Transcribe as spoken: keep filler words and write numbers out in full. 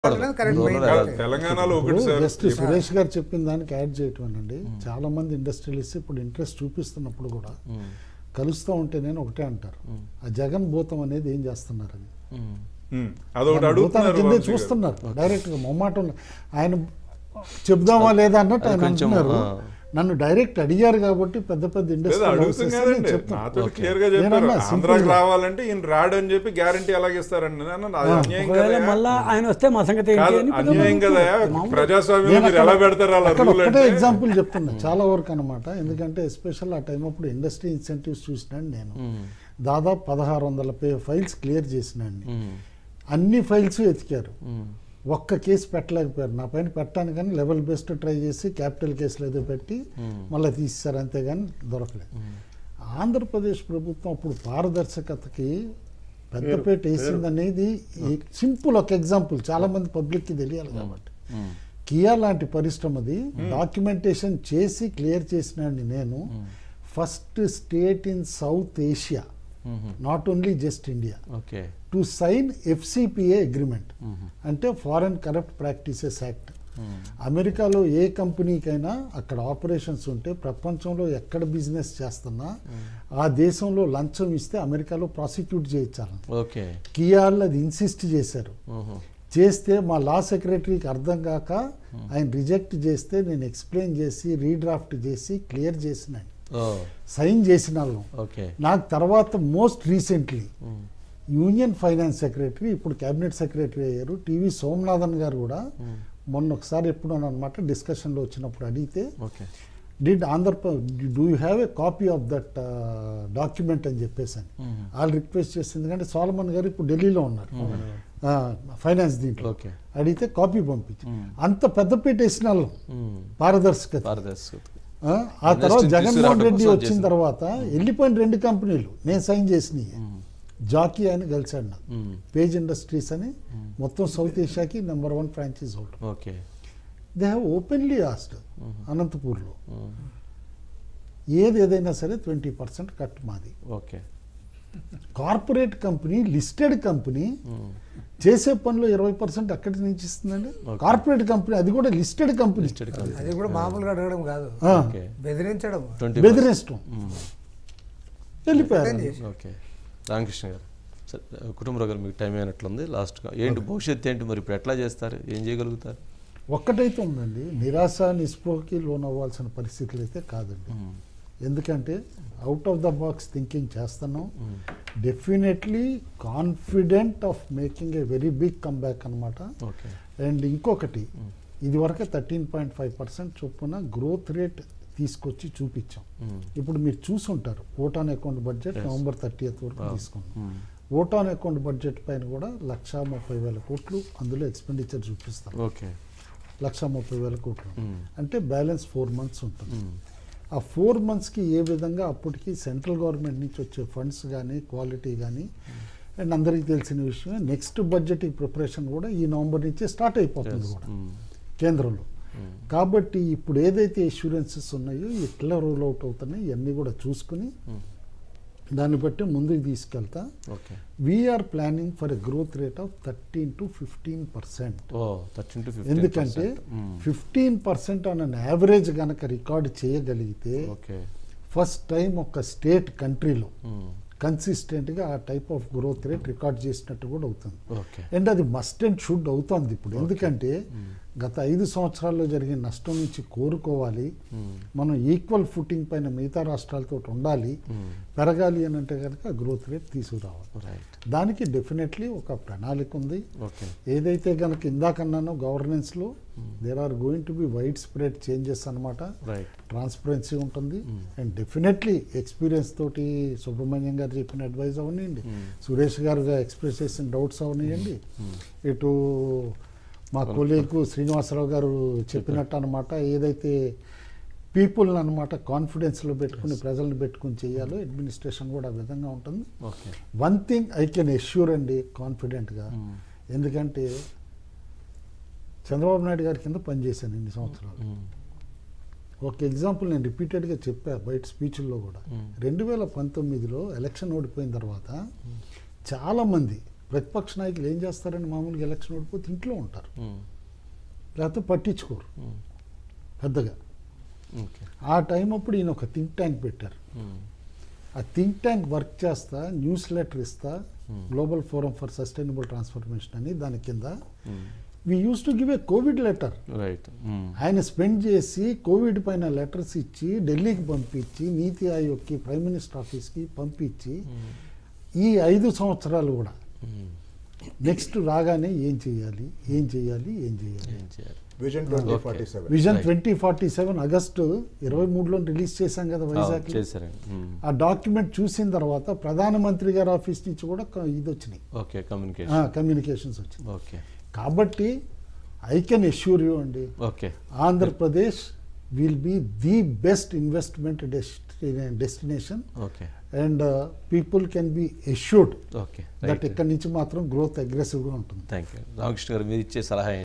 తెలంగాణలో జస్ట్ సురేష్ గారు చెప్పిన దానికి యాడ్ చేయటం అండి. చాలా మంది ఇండస్ట్రియలిస్ట్ ఇప్పుడు ఇంట్రెస్ట్ చూపిస్తున్నప్పుడు కూడా కలుస్తూ ఉంటే నేను ఒకటే అంటారు, ఆ జగన్ భూతం అనేది ఏం చేస్తున్నారని కిందే చూస్తున్నారు డైరెక్ట్ గా. మొమ్మాటం ఆయన చెప్దామా లేదా అన్నట్టు ఆయన అంటున్నారు. నన్ను డైరెక్ట్ అడిగారు కాబట్టి పెద్ద పెద్ద ఇండస్ట్రీ రావాలంటే ఈయన రాడు అని చెప్పి గ్యారంటీ అలాగే ఇస్తారండి. ఆయన వస్తే మా సంగతి అన్యాయం కదా, ప్రజాస్వామ్యం ఎలా పెడతారు అలా. ఒకటే ఎగ్జాంపుల్ చెప్తున్నా చాలా వరకు అనమాట. ఎందుకంటే ఎస్పెషల్ ఆ టైం అప్పుడు ఇండస్ట్రీ ఇన్సెంటివ్స్ చూసినాను నేను. దాదాపు పదహారు వందల పే ఫైల్స్ క్లియర్ చేసినాండి. అన్ని ఫైల్స్ ఎతికారు, ఒక్క కేసు పెట్టలేకపోయారు. నా పైన పెట్టాను కానీ లెవెల్ బెస్ట్ ట్రై చేసి క్యాపిటల్ కేసులు ఏదో పెట్టి మళ్ళీ తీసేశారు, అంతేగాని దొరకలేదు. ఆంధ్రప్రదేశ్ ప్రభుత్వం అప్పుడు పారదర్శకతకి పెద్దపేట వేసింది అనేది సింపుల్ ఒక ఎగ్జాంపుల్, చాలా మంది పబ్లిక్కి తెలియాలి కాబట్టి. కియా లాంటి పరిశ్రమది డాక్యుమెంటేషన్ చేసి క్లియర్ చేసినండి నేను. First state in south Asia, not only just India, to sign FCPA agreement, అంటే ఫారెన్ కరప్ట్ ప్రాక్టీసెస్ యాక్ట్. అమెరికాలో ఏ కంపెనీకైనా అక్కడ ఆపరేషన్స్ ఉంటే ప్రపంచంలో ఎక్కడ బిజినెస్ చేస్తున్నా ఆ దేశంలో లంచం ఇస్తే అమెరికాలో ప్రాసిక్యూట్ చేయించాలని కియాలు అది ఇన్సిస్ట్ చేశారు. చేస్తే మా లా సెక్రటరీకి అర్థం కాక ఆయన రిజెక్ట్ చేస్తే నేను ఎక్స్ప్లెయిన్ చేసి రీడ్రాఫ్ట్ చేసి క్లియర్ చేసినాను, సైన్ చేసిన వాళ్ళం. నాకు తర్వాత most recently union finance secretary, ఇప్పుడు క్యాబినెట్ సెక్రటరీ అయ్యారు టీవీ సోమనాథన్ గారు కూడా మొన్న ఒకసారి ఎప్పుడు అనమాట డిస్కషన్లో వచ్చినప్పుడు అడిగితే, did Andhra Pradesh do you have a copy of that document అని చెప్పేసి అని వాళ్ళు రిక్వెస్ట్ చేసింది. ఎందుకంటే సోలమన్ గారు ఇప్పుడు ఢిల్లీలో ఉన్నారు ఫైనాన్స్ దీంట్లో. అడిగితే కాపీ పంపించి అంత పెద్దపీట వేసిన వాళ్ళం పారదర్శకత. ఆ తర్వాత జగన్మోహన్ రెడ్డి వచ్చిన తర్వాత వెళ్ళిపోయిన రెండు కంపెనీలు నేను సైన్ చేసినాయి. జాకీ అని కలిసాడు నాకు, పేజ్ ఇండస్ట్రీస్ అని, మొత్తం సౌత్ ఏషియాకి number one franchise holder. They have openly asked అనంతపూర్లో ఏది ఏదైనా సరే ట్వంటీ పర్సెంట్ కట్ మాది. కార్పొరేట్ కంపెనీ, లిస్టెడ్ కంపెనీ చేసే పనిలో ఇరవై పర్సెంట్ అక్కడి నుంచి ఇస్తుందండి. కార్పొరేట్ కంపెనీ, అది కూడా లిస్టెడ్ కంపెనీ, అది కూడా మామూలుగా అడగడం కాదు, బెదిరించడం బెదిరించడం వెళ్ళిపోయారు. రామకృష్ణ గారు, సరే కుటుంబరావు గారు మీకు టైం అయినట్లుంది, లాస్ట్గా ఏంటి భవిష్యత్తు ఏంటి మరి, ఇప్పుడు ఎట్లా చేస్తారు, ఏం చేయగలుగుతారు? ఒక్కటైతే ఉందండి, నిరాశ నిస్పృహకి లోన్ అవ్వాల్సిన పరిస్థితులు అయితే కాదండి. ఎందుకంటే out of the box thinking చేస్తున్నాం. Definitely confident of making a very big comeback అనమాట. అండ్ ఇంకొకటి, ఇది వరకే థర్టీన్ పాయింట్ ఫైవ్ పర్సెంట్ చొప్పున గ్రోత్ రేట్ తీసుకొచ్చి చూపించాం. ఇప్పుడు మీరు చూసుంటారు vote on account budget November thirtieth వరకు తీసుకున్నాం. ఓటాన్ అకౌంట్ బడ్జెట్ పైన కూడా లక్ష ముప్పై వేల కోట్లు అందులో ఎక్స్పెండిచర్ చూపిస్తాం. లక్ష ముప్పై వేల కోట్లు అంటే బ్యాలెన్స్ ఫోర్ మంత్స్ ఉంటుంది. ఆ ఫోర్ మంత్స్కి ఏ విధంగా అప్పటికి సెంట్రల్ గవర్నమెంట్ నుంచి వచ్చే ఫండ్స్ కానీ క్వాలిటీ కానీ, అండ్ అందరికీ తెలిసిన విషయం నెక్స్ట్ బడ్జెట్ ప్రిపరేషన్ కూడా ఈ నవంబర్ నుంచే స్టార్ట్ అయిపోతుంది కూడా కేంద్రంలో. కాబట్టి ఇప్పుడు ఏదైతే ఇన్సూరెన్సెస్ ఉన్నాయో ఎట్లా రోల్ అవుట్ అవుతున్నాయి ఇవన్నీ కూడా చూసుకుని దాన్ని బట్టి ముందుకు తీసుకెళ్తా. We're planning for a growth rate of thirteen to fifteen percent. ఎందుకంటే fifteen percent on an average కనుక రికార్డ్ చేయగలిగితే ఫస్ట్ టైం ఒక స్టేట్ కంట్రీలో కన్సిస్టెంట్గా ఆ type of growth rate record చేసినట్టు కూడా అవుతుంది. అండ్ అది మస్ట్ అండ్ షుడ్ అవుతుంది ఇప్పుడు. ఎందుకంటే గత ఐదు సంవత్సరాల్లో జరిగిన నష్టం నుంచి కోరుకోవాలి, మనం ఈక్వల్ ఫుటింగ్ పైన మిగతా రాష్ట్రాలతో ఉండాలి, పెరగాలి అని అంటే కనుక గ్రోత్ రేట్ తీసుకురావాలి. దానికి డెఫినెట్లీ ఒక ప్రణాళిక ఉంది. ఏదైతే కనుక ఇందాకన్నానో గవర్నెన్స్లో there are going to be wide spread changes అనమాట. ట్రాన్స్పరెన్సీ ఉంటుంది. అండ్ డెఫినెట్లీ ఎక్స్పీరియన్స్ తోటి సుబ్రహ్మణ్యం గారు చెప్పిన అడ్వైజ్ అవనివ్వండి, సురేష్ గారు ఎక్స్ప్రెస్ చేసిన డౌట్స్ అవనివ్వండి, ఇటు మా కొలీగ్ శ్రీనివాసరావు గారు చెప్పినట్టు అనమాట, ఏదైతే పీపుల్ని అనమాట కాన్ఫిడెన్స్లో పెట్టుకుని ప్రజల్ని పెట్టుకుని చేయాలో అడ్మినిస్ట్రేషన్ కూడా ఆ విధంగా ఉంటుంది. One thing I can assure అండి కాన్ఫిడెంట్గా, ఎందుకంటే చంద్రబాబు నాయుడు గారి కింద పనిచేశాను ఇన్ని సంవత్సరాలు. ఒక ఎగ్జాంపుల్ నేను రిపీటెడ్గా చెప్పా బయట స్పీచ్ల్లో కూడా. రెండు వేల పంతొమ్మిదిలో ఎలక్షన్ ఓడిపోయిన తర్వాత చాలామంది ప్రతిపక్ష నాయకులు ఏం చేస్తారని మామూలుగా ఎలక్షన్ ఓడిపోతే ఇంట్లో ఉంటారు, లేకపోతే పట్టించుకోరు పెద్దగా. ఓకే. ఆ టైం అప్పుడు ఈయన ఒక థింక్ ట్యాంక్ పెట్టారు. ఆ థింక్ ట్యాంక్ వర్క్ చేస్తా, న్యూస్ లెటర్ ఇస్తా, global forum for sustainable transformation అని దాని కింద we use to give a covid letter. Right. ఆయన స్పెండ్ చేసి కోవిడ్ పైన లెటర్స్ ఇచ్చి ఢిల్లీకి పంపించి నీతి ఆయోగ్కి ప్రైమ్ మినిస్టర్ ఆఫీస్కి పంపించి ఈ ఐదు సంవత్సరాలు కూడా నెక్స్ట్ రాగానే ఏం చేయాలి ఏం చేయాలి ఏం చేయాలి ఏం చేయాలి. Vision twenty forty seven vision twenty forty seven August ఇరవై మూడులో రిలీజ్ చేశాం కదా వైజాగ్. చేశారండి. ఆ డాక్యుమెంట్ చూసిన తర్వాత ప్రధానమంత్రి గారి ఆఫీస్ నుంచి కూడా క- ఇది వచ్చినాయి, ఓకే. కమ్యూనికేషన్. కమ్యూనికేషన్స్ వచ్చినాయి. ఓకే. కాబట్టి ఐ కెన్ అష్యూర్ యూ అండి, okay. Andhra Pradesh will be the best investment destination okay. And people can be assured okay. That ఇక్కడి నుంచి మాత్రం గ్రోత్ అగ్రెసివ్గా ఉంటుంది. Thank you. రామకృష్ణ గారు మీరు ఇచ్చే సలహా